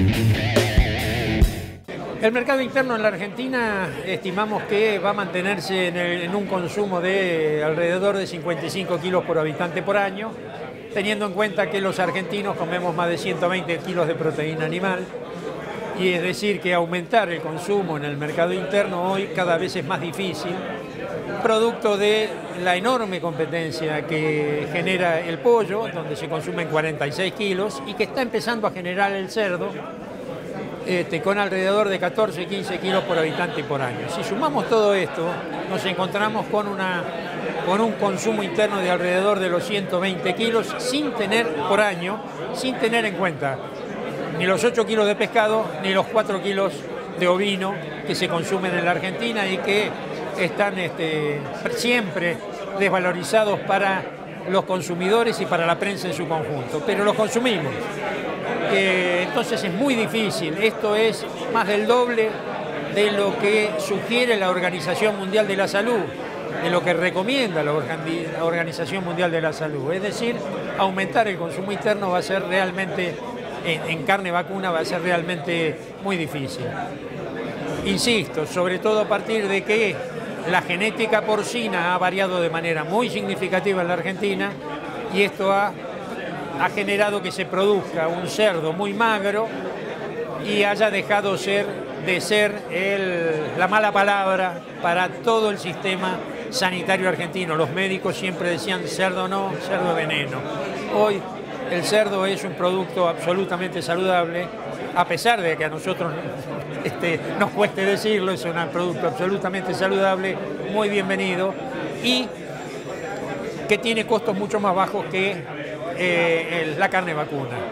El mercado interno en la Argentina estimamos que va a mantenerse en un consumo de alrededor de 55 kilos por habitante por año, teniendo en cuenta que los argentinos comemos más de 120 kilos de proteína animal, y es decir que aumentar el consumo en el mercado interno hoy cada vez es más difícil, producto de la enorme competencia que genera el pollo, donde se consumen 46 kilos, y que está empezando a generar el cerdo, con alrededor de 14-15 kilos por habitante por año. Si sumamos todo esto, nos encontramos con un consumo interno de alrededor de los 120 kilos por año, sin tener en cuenta ni los 8 kilos de pescado, ni los 4 kilos de ovino que se consumen en la Argentina y que están siempre desvalorizados para los consumidores y para la prensa en su conjunto, pero los consumimos. Entonces es muy difícil, esto es más del doble de lo que sugiere la Organización Mundial de la Salud, de lo que recomienda la Organización Mundial de la Salud. Es decir, aumentar el consumo interno va a ser realmente, en carne vacuna va a ser realmente muy difícil. Insisto, sobre todo a partir de que la genética porcina ha variado de manera muy significativa en la Argentina y esto ha generado que se produzca un cerdo muy magro y haya dejado de ser la mala palabra para todo el sistema sanitario argentino. Los médicos siempre decían cerdo no, cerdo veneno. Hoy el cerdo es un producto absolutamente saludable, a pesar de que a nosotros nos cueste decirlo, es un producto absolutamente saludable, muy bienvenido y que tiene costos mucho más bajos que la carne vacuna.